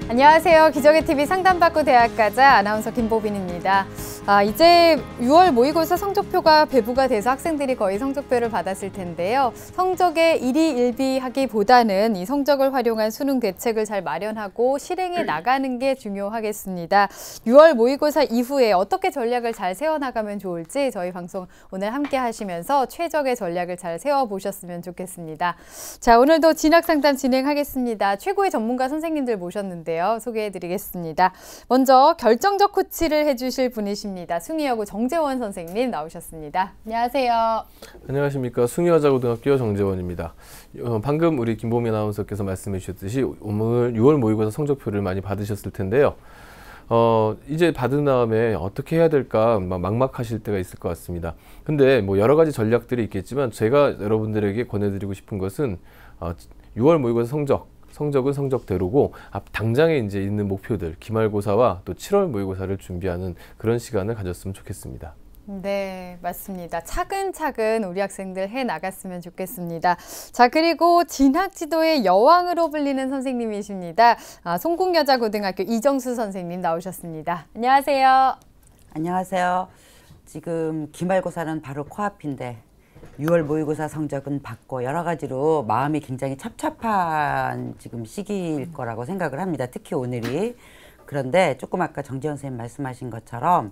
안녕하세요. 기적의 TV 상담받고 대학 가자 아나운서 김보빈입니다. 이제 6월 모의고사 성적표가 배부가 돼서 학생들이 거의 성적표를 받았을 텐데요. 성적에 일희일비하기보다는 이 성적을 활용한 수능 대책을 잘 마련하고 실행해 나가는 게 중요하겠습니다. 6월 모의고사 이후에 어떻게 전략을 잘 세워나가면 좋을지 저희 방송 오늘 함께 하시면서 최적의 전략을 잘 세워보셨으면 좋겠습니다. 자, 오늘도 진학상담 진행하겠습니다. 최고의 전문가 선생님들 모셨는데요. 소개해드리겠습니다. 먼저 결정적 코치를 해주실 분이십니다. 숭의여고 정재원 선생님 나오셨습니다. 안녕하세요. 안녕하십니까. 숭의여자고등학교 정재원입니다. 방금 우리 김보민 아나운서께서 말씀해 주셨듯이 오늘 6월 모의고사 성적표를 많이 받으셨을 텐데요. 이제 받은 다음에 어떻게 해야 될까 막막하실 때가 있을 것 같습니다. 근데 뭐 여러 가지 전략들이 있겠지만 제가 여러분들에게 권해드리고 싶은 것은 6월 모의고사 성적은 성적대로고 당장에 이제 있는 목표들, 기말고사와 또 7월 모의고사를 준비하는 그런 시간을 가졌으면 좋겠습니다. 네, 맞습니다. 차근차근 우리 학생들 해 나갔으면 좋겠습니다. 자, 그리고 진학지도의 여왕으로 불리는 선생님이십니다. 송곡여자고등학교 이정수 선생님 나오셨습니다. 안녕하세요. 안녕하세요. 지금 기말고사는 바로 코앞인데 6월 모의고사 성적은 받고 여러 가지로 마음이 굉장히 찹찹한 지금 시기일 거라고 생각을 합니다. 특히 오늘이. 그런데 조금 아까 정재원 선생님 말씀하신 것처럼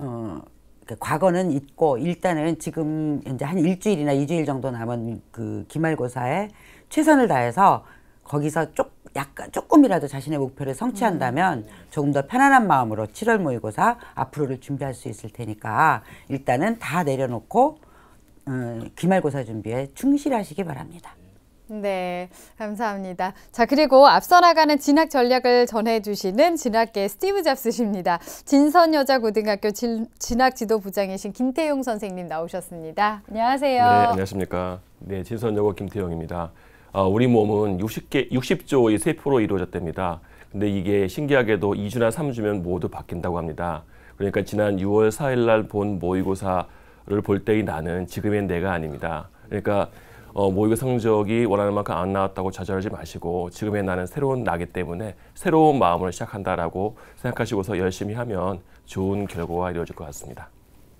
과거는 잊고 일단은 지금 현재 한 일주일이나 2주일 정도 남은 그 기말고사에 최선을 다해서 거기서 조금이라도 자신의 목표를 성취한다면 조금 더 편안한 마음으로 7월 모의고사 앞으로를 준비할 수 있을 테니까 일단은 다 내려놓고 기말고사 준비에 충실하시기 바랍니다. 네, 감사합니다. 자, 그리고 앞서 나가는 진학 전략을 전해주시는 진학계 스티브 잡스십니다. 진선여자고등학교 진학지도부장이신 김태용 선생님 나오셨습니다. 안녕하세요. 네, 안녕하십니까. 네, 진선여고 김태용입니다. 우리 몸은 60조의 세포로 이루어졌답니다. 근데 이게 신기하게도 2주나 3주면 모두 바뀐다고 합니다. 그러니까 지난 6월 4일 날 본 모의고사를 볼 때의 나는 지금의 내가 아닙니다. 그러니까 모의고사 성적이 원하는 만큼 안 나왔다고 좌절하지 마시고 지금의 나는 새로운 나기 때문에 새로운 마음으로 시작한다라고 생각하시고서 열심히 하면 좋은 결과가 이루어질 것 같습니다.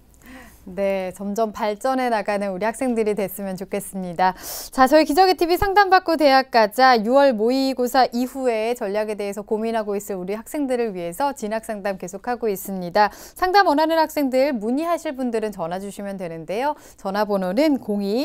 네, 점점 발전해 나가는 우리 학생들이 됐으면 좋겠습니다. 자, 저희 기적의 TV 상담받고 대학 가자 6월 모의고사 이후에 전략에 대해서 고민하고 있을 우리 학생들을 위해서 진학 상담 계속하고 있습니다. 상담 원하는 학생들 문의하실 분들은 전화 주시면 되는데요. 전화번호는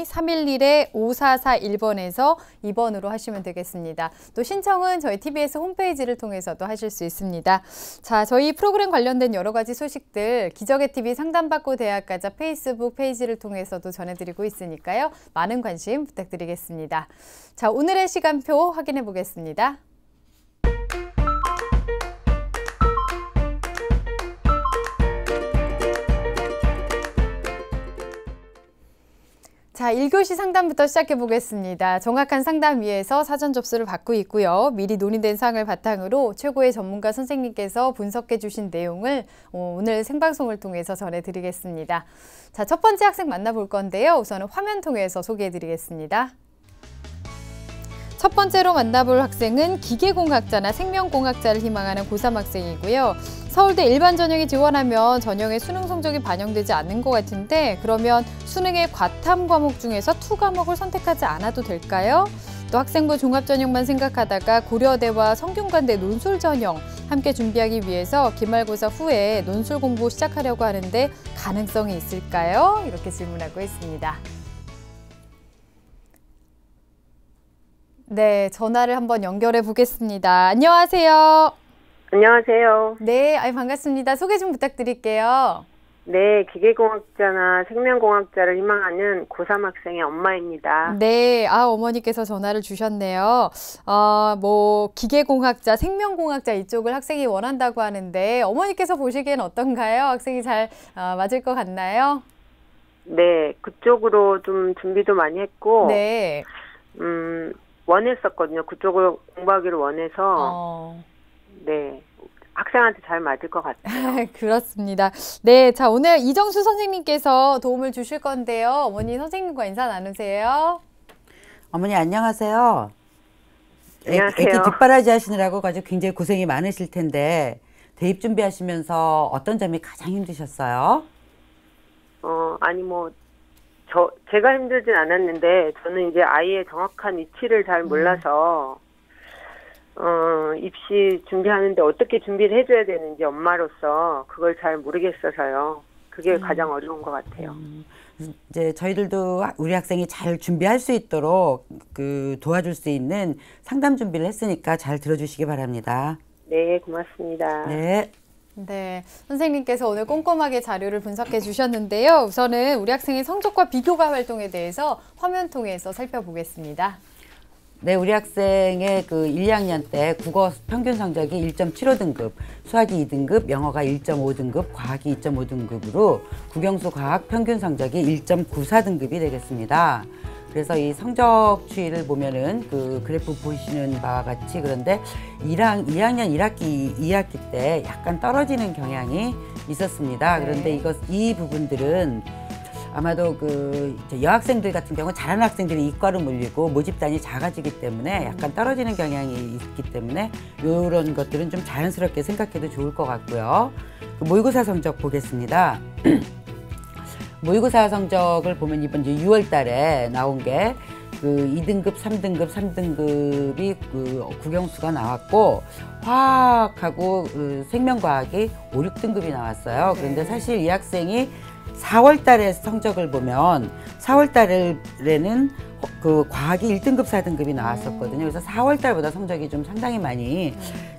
02-311-5441번에서 2번으로 하시면 되겠습니다. 또 신청은 저희 TBS 홈페이지를 통해서도 하실 수 있습니다. 자, 저희 프로그램 관련된 여러 가지 소식들 기적의 TV 상담받고 대학 가자 페이스북 페이지를 통해서도 전해드리고 있으니까요. 많은 관심 부탁드리겠습니다. 자, 오늘의 시간표 확인해 보겠습니다. 자, 1교시 상담부터 시작해 보겠습니다. 정확한 상담 위해서 사전 접수를 받고 있고요. 미리 논의된 사항을 바탕으로 최고의 전문가 선생님께서 분석해 주신 내용을 오늘 생방송을 통해서 전해드리겠습니다. 자, 첫 번째 학생 만나볼 건데요. 우선은 화면 통해서 소개해 드리겠습니다. 첫 번째로 만나볼 학생은 기계공학자나 생명공학자를 희망하는 고3 학생이고요. 서울대 일반 전형에 지원하면 전형의 수능 성적이 반영되지 않는 것 같은데 그러면 수능의 과탐 과목 중에서 2과목을 선택하지 않아도 될까요? 또 학생부 종합전형만 생각하다가 고려대와 성균관대 논술전형 함께 준비하기 위해서 기말고사 후에 논술 공부 시작하려고 하는데 가능성이 있을까요? 이렇게 질문하고 있습니다. 네, 전화를 한번 연결해 보겠습니다. 안녕하세요. 안녕하세요. 네, 반갑습니다. 소개 좀 부탁드릴게요. 네, 기계공학자나 생명공학자를 희망하는 고3 학생의 엄마입니다. 네, 어머니께서 전화를 주셨네요. 기계공학자, 생명공학자 이쪽을 학생이 원한다고 하는데 어머니께서 보시기엔 어떤가요? 학생이 잘 맞을 것 같나요? 네, 그쪽으로 좀 준비도 많이 했고, 네. 원했었거든요. 그쪽을 공부하기를 원해서, 네, 학생한테 잘 맞을 것 같아요. 그렇습니다. 네, 자, 오늘 이정수 선생님께서 도움을 주실 건데요. 어머니 선생님과 인사 나누세요. 어머니 안녕하세요. 안녕하세요. 애기 뒷바라지 하시느라고 가지고 굉장히 고생이 많으실 텐데 대입 준비하시면서 어떤 점이 가장 힘드셨어요? 아니 제가 힘들진 않았는데 저는 이제 아이의 정확한 위치를 잘 몰라서 입시 준비하는데 어떻게 준비를 해줘야 되는지 엄마로서 그걸 잘 모르겠어서요. 그게 가장 어려운 것 같아요. 이제 저희들도 우리 학생이 잘 준비할 수 있도록 도와줄 수 있는 상담 준비를 했으니까 잘 들어주시기 바랍니다. 네, 고맙습니다. 네. 네, 선생님께서 오늘 꼼꼼하게 자료를 분석해 주셨는데요. 우선은 우리 학생의 성적과 비교과 활동에 대해서 화면 통해서 살펴보겠습니다. 네, 우리 학생의 1, 2학년 때 국어 평균 성적이 1.75등급, 수학이 2등급, 영어가 1.5등급, 과학이 2.5등급으로 국영수 과학 평균 성적이 1.94등급이 되겠습니다. 그래서 이 성적 추이를 보면은 그래프 보시는 바와 같이 그런데 2학년 2학기 때 약간 떨어지는 경향이 있었습니다. 네. 그런데 이 부분들은 아마도 이제 여학생들 같은 경우 잘하는 학생들이 이과로 몰리고 모집단이 작아지기 때문에 약간 떨어지는 경향이 있기 때문에 이런 것들은 좀 자연스럽게 생각해도 좋을 것 같고요. 모의고사 성적 보겠습니다. 모의고사 성적을 보면 이번 6월 달에 나온 게 2등급, 3등급, 3등급이 국영수가 나왔고 화학하고 생명과학이 5, 6등급이 나왔어요. 그런데 사실 이 학생이 4월 달에 성적을 보면 4월 달에는 과학이 1등급, 4등급이 나왔었거든요. 그래서 4월 달보다 성적이 좀 상당히 많이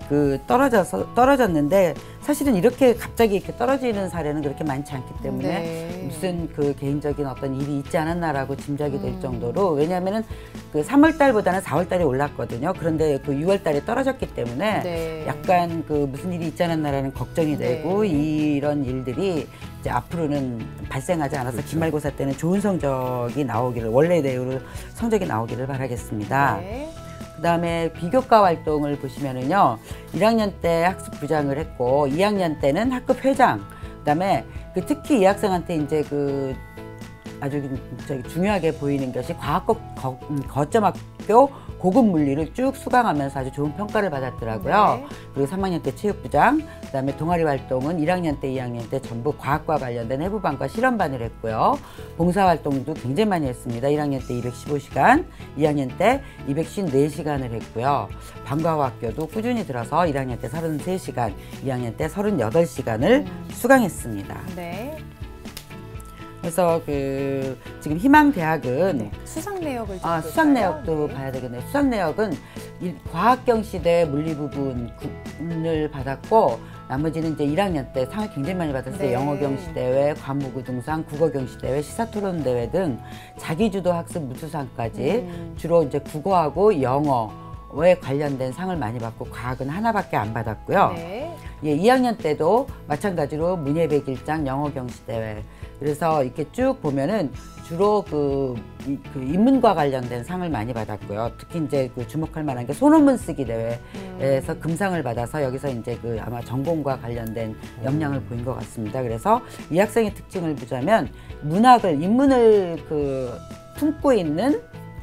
떨어졌는데 사실은 이렇게 갑자기 이렇게 떨어지는 사례는 그렇게 많지 않기 때문에 네. 무슨 개인적인 어떤 일이 있지 않았나라고 짐작이 될 정도로 왜냐하면은 3월 달보다는 4월 달에 올랐거든요. 그런데 6월 달에 떨어졌기 때문에 네. 약간 무슨 일이 있지 않았나라는 걱정이 되고 네. 이런 일들이 이제 앞으로는 발생하지 않아서 그렇죠. 기말고사 때는 좋은 성적이 나오기를 원래대로 성적이 나오기를 바라겠습니다. 네. 그다음에 비교과 활동을 보시면은요. 1학년 때 학습부장을 했고 2학년 때는 학급 회장. 그다음에 특히 이 학생한테 이제 아주 중요하게 보이는 것이 과학고 거점학교 고급 물리를 쭉 수강하면서 아주 좋은 평가를 받았더라고요. 네. 그리고 3학년 때 체육부장, 그다음에 동아리 활동은 1학년 때, 2학년 때 전부 과학과 관련된 해부반과 실험반을 했고요. 봉사활동도 굉장히 많이 했습니다. 1학년 때 215시간, 2학년 때 254시간을 했고요. 방과후학교도 꾸준히 들어서 1학년 때 33시간, 2학년 때 38시간을 수강했습니다. 네. 그래서 지금 희망대학은 네. 수상 내역을 좀 수상 볼까요? 내역도 네. 봐야 되겠네요. 수상 내역은 과학경시대 물리 부분을 받았고 나머지는 이제 1학년 때 상을 굉장히 많이 받았어요. 네. 영어경시대회, 과무구등상, 국어경시대회, 시사토론대회 등 자기주도 학습 무수상까지 주로 이제 국어하고 영어에 관련된 상을 많이 받고 과학은 하나밖에 안 받았고요. 네. 예, 2학년 때도 마찬가지로 문예백일장 영어경시대회. 그래서 이렇게 쭉 보면은 주로 인문과 관련된 상을 많이 받았고요. 특히 이제 주목할 만한 게 소논문 쓰기 대회에서 금상을 받아서 여기서 이제 아마 전공과 관련된 역량을 보인 것 같습니다. 그래서 이 학생의 특징을 보자면 인문을 품고 있는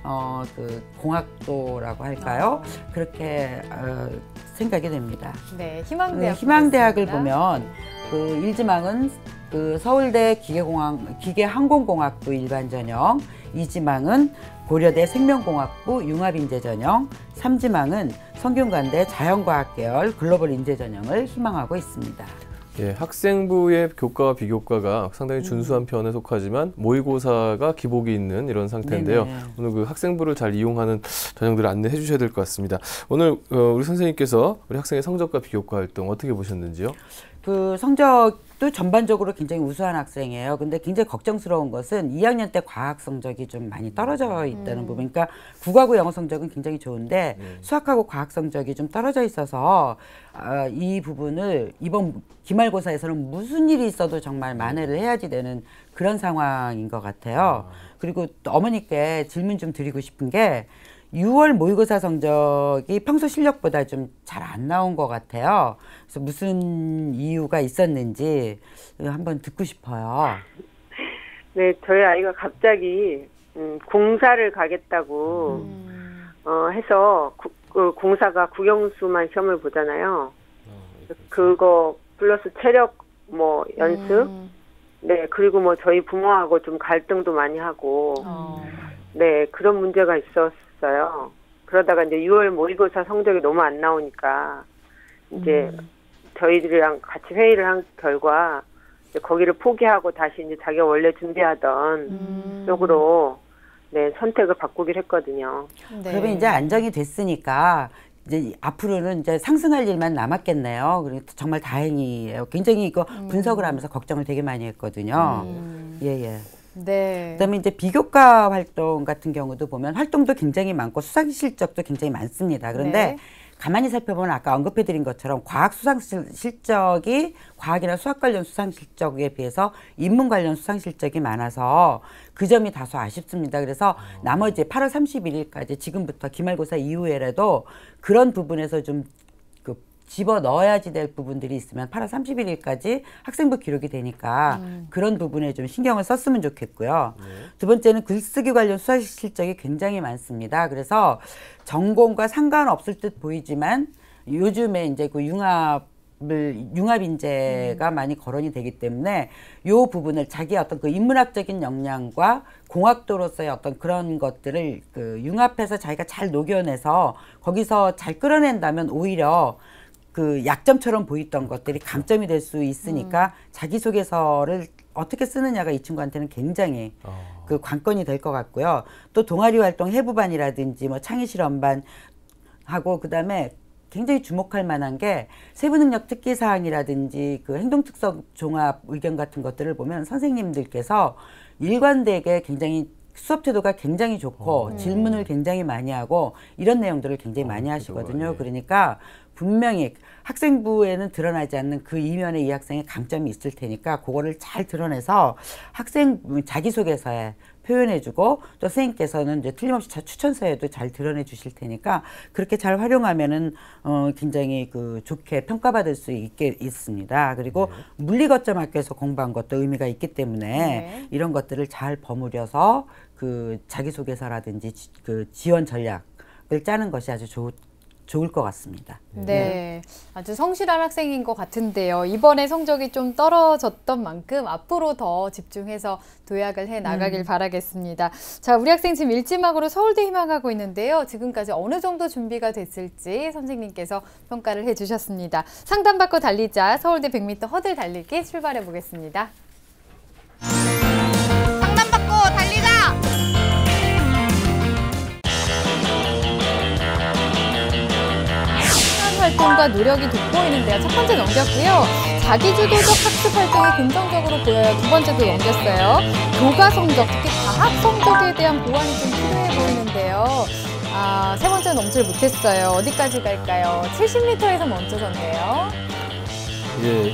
공학도라고 할까요? 그렇게 생각이 됩니다. 네, 희망대학. 희망대학을 보겠습니다. 보면 일지망은 서울대 기계항공공학부 일반 전형, 이지망은 고려대 생명공학부 융합인재 전형, 삼지망은 성균관대 자연과학 계열 글로벌 인재 전형을 희망하고 있습니다. 예, 학생부의 교과와 비교과가 상당히 준수한 편에 속하지만 모의고사가 기복이 있는 이런 상태인데요. 네네. 오늘 학생부를 잘 이용하는 전형들을 안내해 주셔야 될 것 같습니다. 오늘 우리 선생님께서 우리 학생의 성적과 비교과 활동 어떻게 보셨는지요? 성적도 전반적으로 굉장히 우수한 학생이에요. 근데 굉장히 걱정스러운 것은 2학년 때 과학 성적이 좀 많이 떨어져 있다는 부분. 그러니까 국어하고 영어 성적은 굉장히 좋은데 수학하고 과학 성적이 좀 떨어져 있어서 이 부분을 이번 기말고사에서는 무슨 일이 있어도 정말 만회를 해야지 되는 그런 상황인 것 같아요. 그리고 또 어머니께 질문 좀 드리고 싶은 게 6월 모의고사 성적이 평소 실력보다 좀 잘 안 나온 것 같아요. 그래서 무슨 이유가 있었는지 한번 듣고 싶어요. 네, 저희 아이가 갑자기 공사를 가겠다고 해서 그 공사가 국영수만 시험을 보잖아요. 그거 플러스 체력 뭐 연습. 네, 그리고 뭐 저희 부모하고 좀 갈등도 많이 하고. 네, 그런 문제가 있었어요. 그러다가 이제 6월 모의고사 성적이 너무 안 나오니까 이제 저희들이랑 같이 회의를 한 결과 이제 거기를 포기하고 다시 이제 자기가 원래 준비하던 쪽으로 네, 선택을 바꾸기로 했거든요. 네. 그러면 이제 안정이 됐으니까 이제 앞으로는 이제 상승할 일만 남았겠네요. 그리고 정말 다행이에요. 굉장히 이거 분석을 하면서 걱정을 되게 많이 했거든요. 예. 네. 그다음에 이제 비교과 활동 같은 경우도 보면 활동도 굉장히 많고 수상 실적도 굉장히 많습니다. 그런데 네. 가만히 살펴보면 아까 언급해드린 것처럼 과학 수상 실적이 과학이나 수학 관련 수상 실적에 비해서 인문 관련 수상 실적이 많아서 그 점이 다소 아쉽습니다. 그래서 나머지 8월 31일까지 지금부터 기말고사 이후에라도 그런 부분에서 좀 집어 넣어야지 될 부분들이 있으면 8월 31일까지 학생부 기록이 되니까 그런 부분에 좀 신경을 썼으면 좋겠고요. 두 번째는 글쓰기 관련 수학 실적이 굉장히 많습니다. 그래서 전공과 상관없을 듯 보이지만 요즘에 이제 그 융합 인재가 많이 거론이 되기 때문에 요 부분을 자기 어떤 그 인문학적인 역량과 공학도로서의 어떤 그런 것들을 그 융합해서 자기가 잘 녹여내서 거기서 잘 끌어낸다면 오히려 그 약점처럼 보였던 것들이 강점이 될 수 있으니까 자기소개서를 어떻게 쓰느냐가 이 친구한테는 굉장히 그 관건이 될 것 같고요. 또 동아리 활동 해부반이라든지 뭐 창의실험반 하고 그다음에 굉장히 주목할 만한 게 세부능력 특기사항이라든지 그 행동특성 종합 의견 같은 것들을 보면 선생님들께서 일관되게 굉장히 수업 태도가 굉장히 좋고 질문을 굉장히 많이 하고 이런 내용들을 굉장히 많이 하시거든요. 그러니까 분명히 학생부에는 드러나지 않는 그 이면에 이 학생의 강점이 있을 테니까 그거를 잘 드러내서 학생 자기소개서에 표현해주고 또 선생님께서는 이제 틀림없이 추천서에도 잘 드러내 주실 테니까 그렇게 잘 활용하면은 굉장히 그 좋게 평가받을 수 있습니다. 그리고 물리거점학교에서 공부한 것도 의미가 있기 때문에 이런 것들을 잘 버무려서 그 자기소개서라든지 그 지원 전략을 짜는 것이 아주 좋을 것 같습니다. 네, 아주 성실한 학생인 것 같은데요. 이번에 성적이 좀 떨어졌던 만큼 앞으로 더 집중해서 도약을 해 나가길 바라겠습니다. 자, 우리 학생 지금 일지망으로 서울대 희망하고 있는데요. 지금까지 어느 정도 준비가 됐을지 선생님께서 평가를 해주셨습니다. 상담받고 달리자 서울대 100m 허들 달리기 출발해 보겠습니다. 상담받고 달리자! 활동과 노력이 돋보이는데요. 첫 번째 넘겼고요. 자기주도적 학습 활동이 긍정적으로 보여요. 두 번째도 넘겼어요. 교과 성적, 특히 과학 성적에 대한 보완이 좀 필요해 보이는데요. 세 번째 넘질 못했어요. 어디까지 갈까요? 70m에서 멈춰졌네요. 예,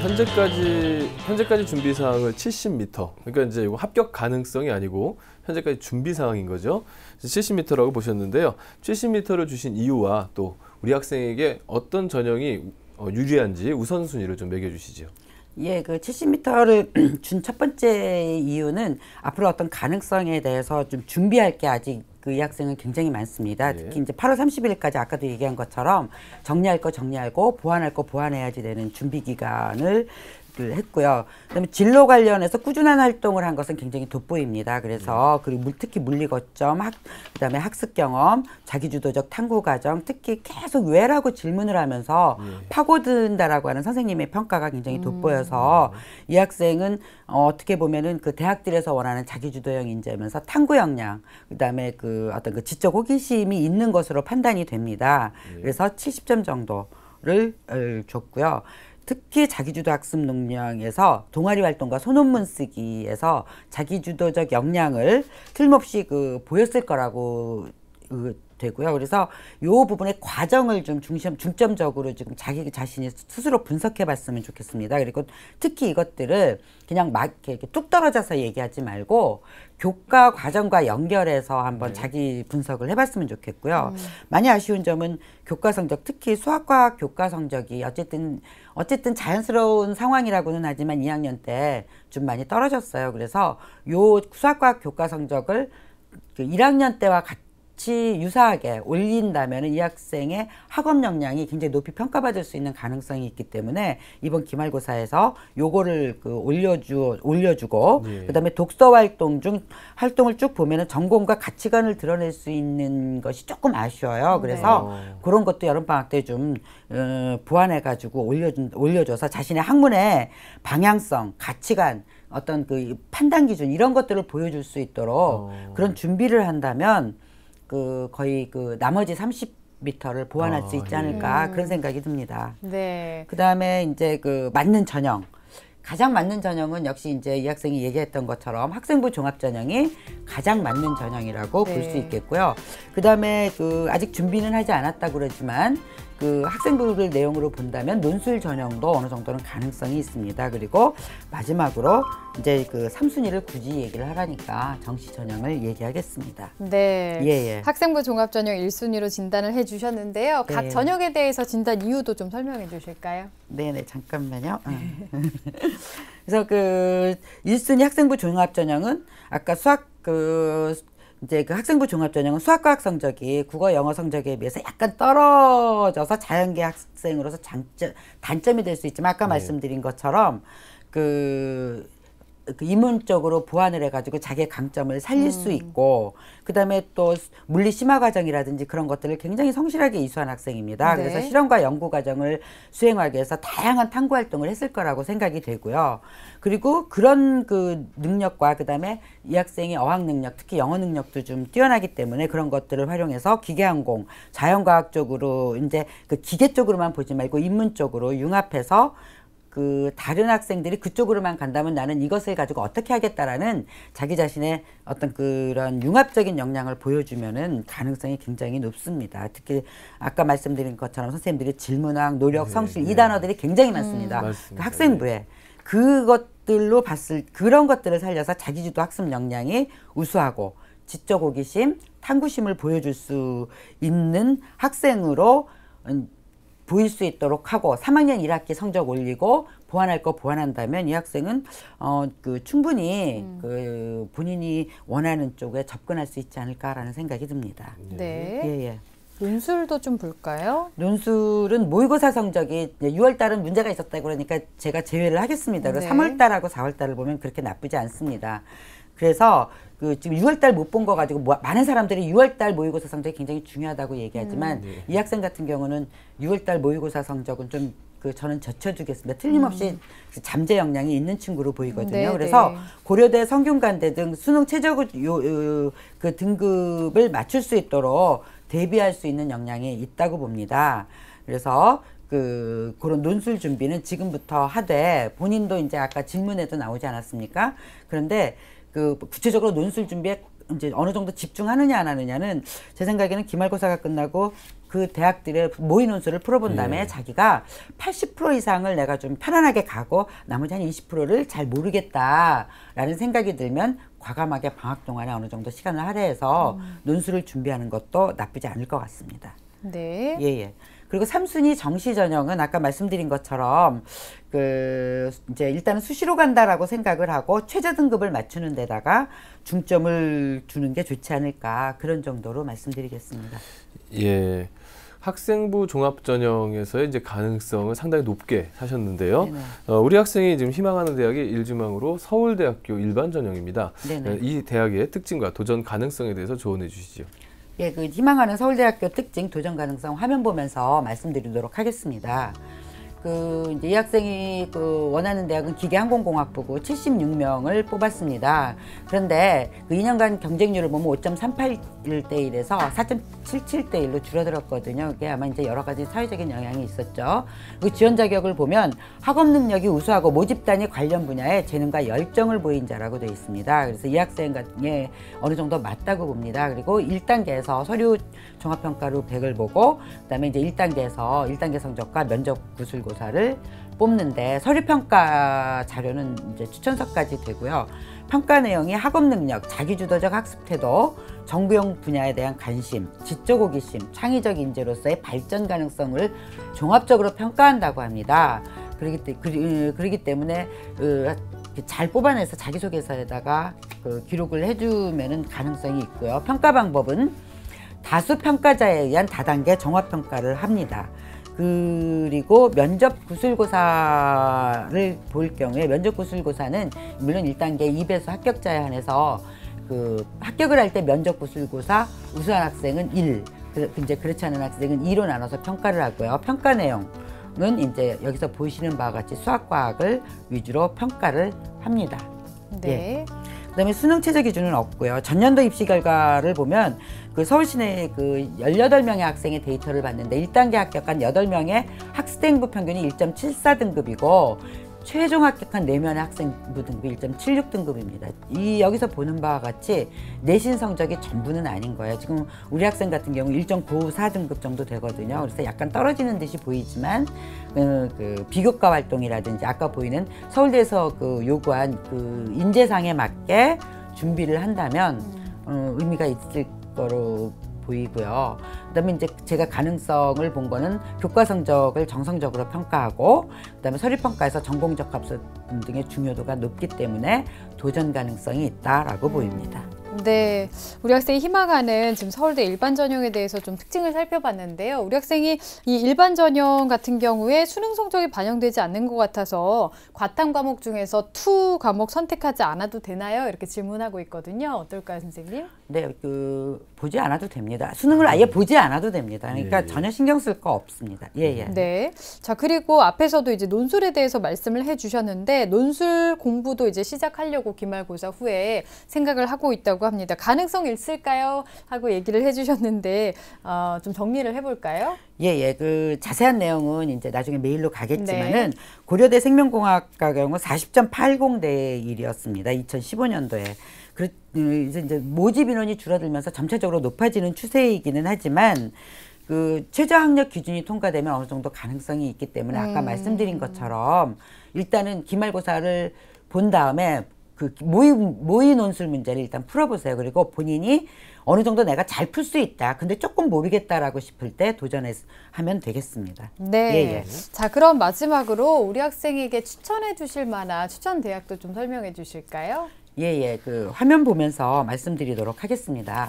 현재까지 준비 사항을 70m. 그러니까 이제 이거 합격 가능성이 아니고 현재까지 준비 사항인 거죠. 70m라고 보셨는데요. 70m를 주신 이유와 또 우리 학생에게 어떤 전형이 유리한지 우선순위를 좀 매겨주시죠. 예, 그 70m를 준 첫 번째 이유는 앞으로 어떤 가능성에 대해서 좀 준비할 게 아직 그 이 학생은 굉장히 많습니다. 특히 이제 8월 30일까지 아까도 얘기한 것처럼 정리할 거 정리하고 보완할 거 보완해야지 되는 준비 기간을 했고요. 그다음에 진로 관련해서 꾸준한 활동을 한 것은 굉장히 돋보입니다. 그래서 그리고 특히 물리거점, 그다음에 학습 경험, 자기주도적 탐구 과정, 특히 계속 왜라고 질문을 하면서 파고든다라고 하는 선생님의 평가가 굉장히 돋보여서 이 학생은 어떻게 보면은 그 대학들에서 원하는 자기주도형 인재면서 탐구 역량, 그다음에 그 어떤 그 지적 호기심이 있는 것으로 판단이 됩니다. 그래서 70점 정도를 줬고요. 특히 자기주도 학습 역량에서 동아리 활동과 소논문 쓰기에서 자기주도적 역량을 틀림없이 보였을 거라고 되고요. 그래서 이 부분의 과정을 좀 중점적으로 지금 자기 자신이 스스로 분석해봤으면 좋겠습니다. 그리고 특히 이것들을 그냥 막 이렇게 뚝 떨어져서 얘기하지 말고 교과 과정과 연결해서 한번 자기 분석을 해봤으면 좋겠고요. 많이 아쉬운 점은 교과 성적, 특히 수학과학 교과 성적이 어쨌든 자연스러운 상황이라고는 하지만 2학년 때 좀 많이 떨어졌어요. 그래서 요 수학과학 교과 성적을 그 1학년 때와 같이 유사하게 올린다면 이 학생의 학업 역량이 굉장히 높이 평가받을 수 있는 가능성이 있기 때문에 이번 기말고사에서 요거를 올려주고 예. 그다음에 독서 활동을 쭉 보면은 전공과 가치관을 드러낼 수 있는 것이 조금 아쉬워요. 그래서 그런 것도 여름방학 때 좀 보완해가지고 올려줘서 자신의 학문의 방향성, 가치관, 어떤 그 판단 기준 이런 것들을 보여줄 수 있도록 그런 준비를 한다면 거의 나머지 30m를 보완할 수 있지 않을까 그런 생각이 듭니다. 네. 그다음에 이제 맞는 전형. 가장 맞는 전형은 역시 이제 이 학생이 얘기했던 것처럼 학생부 종합 전형이 가장 맞는 전형이라고 볼 수 있겠고요. 그다음에 아직 준비는 하지 않았다고 그러지만 학생부를 내용으로 본다면 논술 전형도 어느 정도는 가능성이 있습니다. 그리고 마지막으로 이제 3순위를 굳이 얘기를 하라니까 정시 전형을 얘기하겠습니다. 네. 예. 학생부 종합 전형 1순위로 진단을 해주셨는데요. 각 전형에 대해서 진단 이유도 좀 설명해 주실까요? 네네, 잠깐만요. 그래서 1순위 학생부 종합 전형은 아까 학생부 종합 전형은 수학과학 성적이 국어 영어 성적에 비해서 약간 떨어져서 자연계 학생으로서 단점이 될 수 있지만 아까 말씀드린 것처럼 이문적으로 보완을 해가지고 자기의 강점을 살릴 수 있고 그다음에 또 물리 심화 과정이라든지 그런 것들을 굉장히 성실하게 이수한 학생입니다. 네. 그래서 실험과 연구 과정을 수행하기 위해서 다양한 탐구 활동을 했을 거라고 생각이 되고요. 그리고 그런 능력과 그다음에 이 학생의 어학 능력, 특히 영어 능력도 좀 뛰어나기 때문에 그런 것들을 활용해서 기계항공, 자연과학 쪽으로 이제 기계 쪽으로만 보지 말고 인문 쪽으로 융합해서 다른 학생들이 그쪽으로만 간다면 나는 이것을 가지고 어떻게 하겠다라는 자기 자신의 어떤 그런 융합적인 역량을 보여주면은 가능성이 굉장히 높습니다. 특히 아까 말씀드린 것처럼 선생님들이 질문학, 노력, 성실 이 단어들이 굉장히 많습니다. 학생부에 그것들로 그런 것들을 살려서 자기주도 학습 역량이 우수하고 지적 호기심, 탐구심을 보여줄 수 있는 학생으로 보일 수 있도록 하고 3학년 1학기 성적 올리고 보완할 거 보완한다면 이 학생은 충분히 본인이 원하는 쪽에 접근할 수 있지 않을까라는 생각이 듭니다. 네. 예. 논술도 좀 볼까요? 논술은 모의고사 성적이 6월 달은 문제가 있었다고 그러니까 제가 제외를 하겠습니다. 그래서 3월 달하고 4월 달을 보면 그렇게 나쁘지 않습니다. 그래서 지금 6월 달 못 본 거 가지고 많은 사람들이 6월 달 모의고사 성적이 굉장히 중요하다고 얘기하지만 이 학생 같은 경우는 6월 달 모의고사 성적은 좀 저는 젖혀주겠습니다. 틀림없이 잠재 역량이 있는 친구로 보이거든요. 그래서 고려대, 성균관대 등 수능 최저 등급을 맞출 수 있도록 대비할 수 있는 역량이 있다고 봅니다. 그래서 그런 논술 준비는 지금부터 하되 본인도 이제 아까 질문에도 나오지 않았습니까? 그런데 구체적으로 논술 준비에 이제 어느 정도 집중하느냐 안 하느냐는 제 생각에는 기말고사가 끝나고 대학들의 모의 논술을 풀어본 다음에 자기가 80% 이상을 내가 좀 편안하게 가고 나머지 한 20%를 잘 모르겠다라는 생각이 들면 과감하게 방학 동안에 어느 정도 시간을 할애해서 논술을 준비하는 것도 나쁘지 않을 것 같습니다. 네. 예. 그리고 3순위 정시 전형은 아까 말씀드린 것처럼 이제 일단은 수시로 간다라고 생각을 하고 최저 등급을 맞추는 데다가 중점을 주는 게 좋지 않을까 그런 정도로 말씀드리겠습니다. 예. 학생부 종합 전형에서의 이제 가능성을 상당히 높게 하셨는데요. 우리 학생이 지금 희망하는 대학이 일지망으로 서울대학교 일반 전형입니다. 이 대학의 특징과 도전 가능성에 대해서 조언해 주시죠. 예, 희망하는 서울대학교 특징 도전 가능성 화면 보면서 말씀드리도록 하겠습니다. 이제 이 학생이 원하는 대학은 기계항공공학부고 76명을 뽑았습니다. 그런데 2년간 경쟁률을 보면 5.38대 1에서 4.77대 1로 줄어들었거든요. 그게 아마 이제 여러 가지 사회적인 영향이 있었죠. 지원 자격을 보면 학업 능력이 우수하고 모집단이 관련 분야에 재능과 열정을 보인 자라고 되어 있습니다. 그래서 이 학생에 어느 정도 맞다고 봅니다. 그리고 1단계에서 서류 종합평가로 100을 보고 그다음에 이제 1단계 성적과 면접 구술고사를 뽑는데 서류평가 자료는 이제 추천서까지 되고요. 평가 내용이 학업 능력, 자기주도적 학습 태도, 정부용 분야에 대한 관심, 지적 호기심, 창의적 인재로서의 발전 가능성을 종합적으로 평가한다고 합니다. 그렇기 때문에 잘 뽑아내서 자기소개서에다가 기록을 해주면 가능성이 있고요. 평가 방법은 다수 평가자에 의한 다단계 종합평가를 합니다. 그리고 면접 구술고사를 볼 경우에 면접 구술고사는 물론 1단계 2배수 합격자에 한해서 그 합격을 할 때 면접 구술고사 우수한 학생은 1, 이제 그렇지 않은 학생은 2로 나눠서 평가를 하고요. 평가 내용은 이제 여기서 보시는 바와 같이 수학과학을 위주로 평가를 합니다. 네. 예. 그다음에 수능 최저 기준은 없고요. 전년도 입시 결과를 보면 그 서울시내 그 18명의 학생의 데이터를 봤는데 1단계 합격한 8명의 학생부 평균이 1.74등급이고 최종 합격한 4명의 학생부 등급이 1.76등급입니다. 여기서 보는 바와 같이 내신 성적이 전부는 아닌 거예요. 지금 우리 학생 같은 경우 1.94등급 정도 되거든요. 그래서 약간 떨어지는 듯이 보이지만 그 비교과 활동이라든지 아까 보이는 서울대에서 그 요구한 그 인재상에 맞게 준비를 한다면 의미가 있을 거로 보이고요. 그다음에 이제 제가 가능성을 본 거는 교과 성적을 정성적으로 평가하고 그다음에 서류 평가에서 전공적 합수 등의 중요도가 높기 때문에 도전 가능성이 있다라고 보입니다. 네, 우리 학생이 희망하는 지금 서울대 일반 전형에 대해서 좀 특징을 살펴봤는데요. 우리 학생이 이 일반 전형 같은 경우에 수능 성적이 반영되지 않는 것 같아서 과탐 과목 중에서 투 과목 선택하지 않아도 되나요? 이렇게 질문하고 있거든요. 어떨까요, 선생님? 네, 보지 않아도 됩니다. 수능을 아예 보지 않아도 됩니다. 그러니까 전혀 신경 쓸 거 없습니다. 예. 네. 자, 그리고 앞에서도 이제 논술에 대해서 말씀을 해주셨는데 논술 공부도 이제 시작하려고 기말고사 후에 생각을 하고 있다고 합니다. 가능성이 있을까요? 하고 얘기를 해주셨는데 좀 정리를 해볼까요? 예. 그 자세한 내용은 이제 나중에 메일로 가겠지만은 네. 고려대 생명공학과 경우 40.80대 1이었습니다. 2015년도에. 이제 모집 인원이 줄어들면서 점차적으로 높아지는 추세이기는 하지만 그 최저 학력 기준이 통과되면 어느 정도 가능성이 있기 때문에 아까 말씀드린 것처럼 일단은 기말고사를 본 다음에 그 모의 논술 문제를 일단 풀어보세요. 그리고 본인이 어느 정도 내가 잘 풀 수 있다. 근데 조금 모르겠다라고 싶을 때 도전하면 되겠습니다. 네. 자, 그럼 마지막으로 우리 학생에게 추천해 주실 만한 추천 대학도 좀 설명해 주실까요? 그 화면 보면서 말씀드리도록 하겠습니다.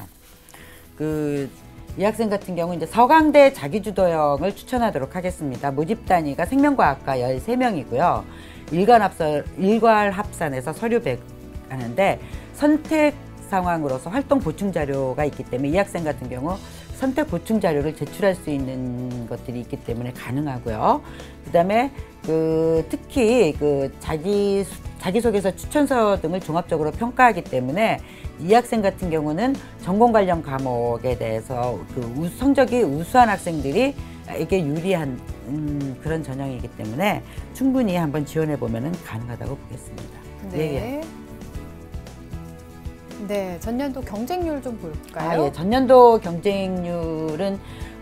이 학생 같은 경우 이제 서강대 자기주도형을 추천하도록 하겠습니다. 모집 단위가 생명과학과 13명이고요. 일괄 합산해서 서류 100 하는데 선택 상황으로서 활동 보충 자료가 있기 때문에 이 학생 같은 경우 선택 보충 자료를 제출할 수 있는 것들이 있기 때문에 가능하고요. 그다음에 특히 자기소개서 추천서 등을 종합적으로 평가하기 때문에 이 학생 같은 경우는 전공 관련 과목에 대해서 성적이 우수한 학생들이 에게 유리한 그런 전형이기 때문에 충분히 한번 지원해 보면 가능하다고 보겠습니다. 네. 네, 전년도 경쟁률 좀 볼까요? 전년도 경쟁률은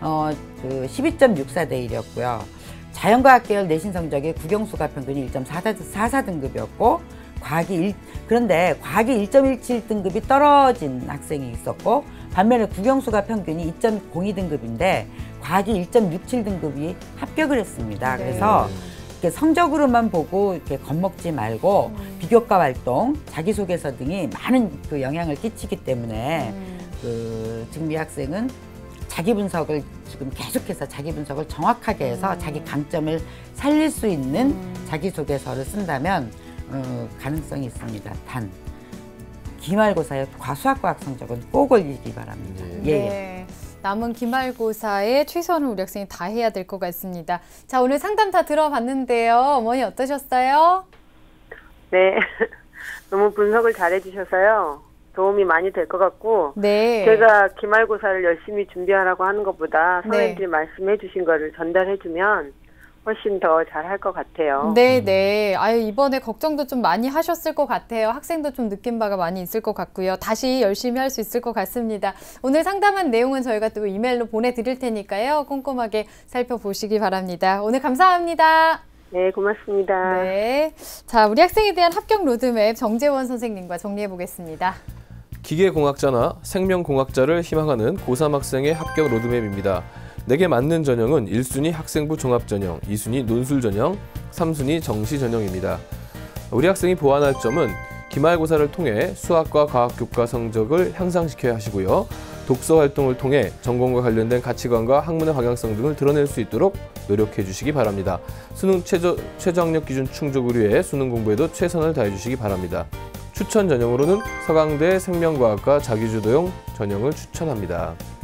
12.64대 1이었고요. 자연과학 계열 내신 성적의 국영수가 평균이 1.44등급이었고 그런데 과학이 1.17등급이 떨어진 학생이 있었고 반면에 국영수가 평균이 2.02등급인데 과학이 1.67등급이 합격을 했습니다. 그래서 이렇게 성적으로만 보고 이렇게 겁먹지 말고 비교과 활동, 자기소개서 등이 많은 영향을 끼치기 때문에 지금 이 학생은 자기 분석을 지금 계속해서 자기 분석을 정확하게 해서 자기 강점을 살릴 수 있는 자기소개서를 쓴다면 가능성이 있습니다. 단 기말고사의 수학과학 성적은 꼭 올리기 바랍니다. 네. 남은 기말고사에 최선을 우리 학생이 다 해야 될 것 같습니다. 자, 오늘 상담 다 들어봤는데요. 어머니 어떠셨어요? 네. 너무 분석을 잘해주셔서요. 도움이 많이 될 것 같고 네. 제가 기말고사를 열심히 준비하라고 하는 것보다 선생님들이 말씀해 주신 거를 전달해 주면 훨씬 더 잘할 것 같아요. 네. 아유, 이번에 걱정도 좀 많이 하셨을 것 같아요. 학생도 좀 느낀 바가 많이 있을 것 같고요. 다시 열심히 할 수 있을 것 같습니다. 오늘 상담한 내용은 저희가 또 이메일로 보내드릴 테니까요. 꼼꼼하게 살펴보시기 바랍니다. 오늘 감사합니다. 네, 고맙습니다. 네. 자, 우리 학생에 대한 합격 로드맵 정재원 선생님과 정리해 보겠습니다. 기계공학자나 생명공학자를 희망하는 고3 학생의 합격 로드맵입니다. 내게 맞는 전형은 1순위 학생부 종합전형, 2순위 논술전형, 3순위 정시전형입니다. 우리 학생이 보완할 점은 기말고사를 통해 수학과 과학 교과 성적을 향상시켜야 하시고요. 독서 활동을 통해 전공과 관련된 가치관과 학문의 방향성 등을 드러낼 수 있도록 노력해 주시기 바랍니다. 수능 최저학력 기준 충족을 위해 수능 공부에도 최선을 다해 주시기 바랍니다. 추천 전형으로는 서강대 생명과학과 자기주도형 전형을 추천합니다.